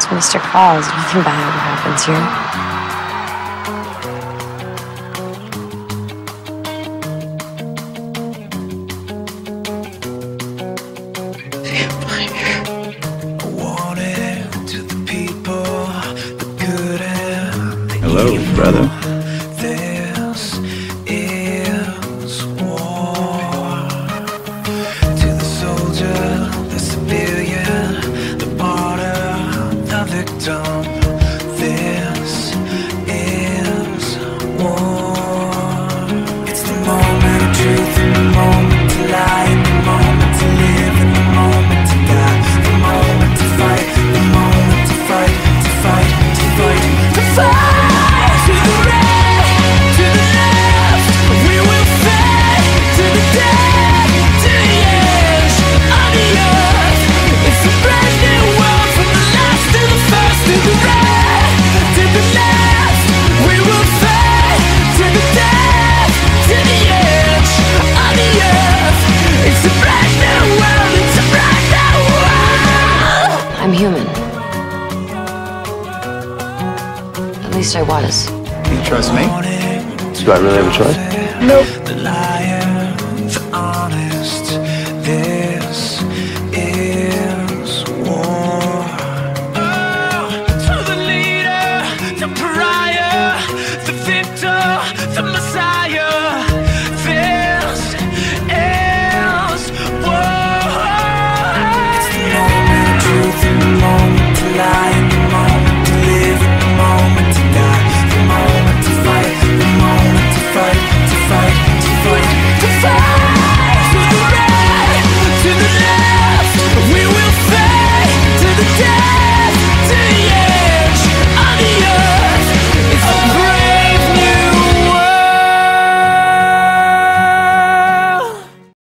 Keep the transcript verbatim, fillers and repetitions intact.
It's Mister Claus. Nothing bad ever happens here. Hello, brother. This is war. To the soldier, the civilian, the martyr, the victim. This is war. It's the moment of truth and the moment to lie, and the moment to live and the moment to die, the moment to fight, the moment to fight, to fight, to fight, to fight. I'm human. At least I was. You trust me? Do I really have a choice? Nope.